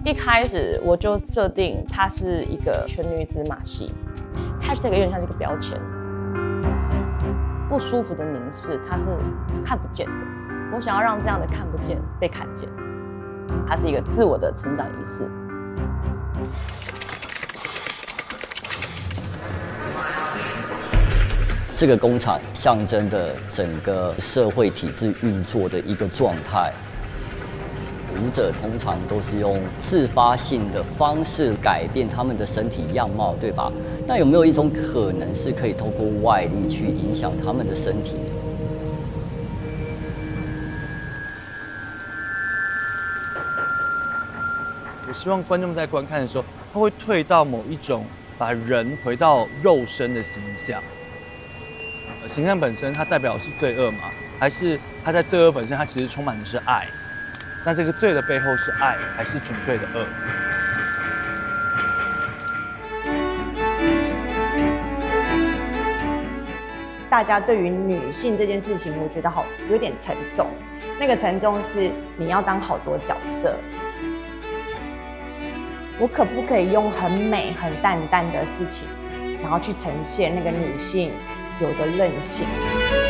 一开始我就设定它是一个全女子马戏 ，#有点像是一个标签。不舒服的凝视，它是看不见的。我想要让这样的看不见被看见，它是一个自我的成长仪式。 这个工厂象征的整个社会体制运作的一个状态。舞者通常都是用自发性的方式改变他们的身体样貌，对吧？那有没有一种可能是可以透过外力去影响他们的身体？ 我希望观众在观看的时候，他会退到某一种把人回到肉身的形象。形象本身它代表的是罪恶吗？还是它在罪恶本身，它其实充满的是爱？那这个罪的背后是爱，还是纯粹的恶？ 大家对于女性这件事情，我觉得有点沉重。那个沉重是你要当好多角色。我可不可以用很美、很淡淡的事情，然后去呈现那个女性有的韧性？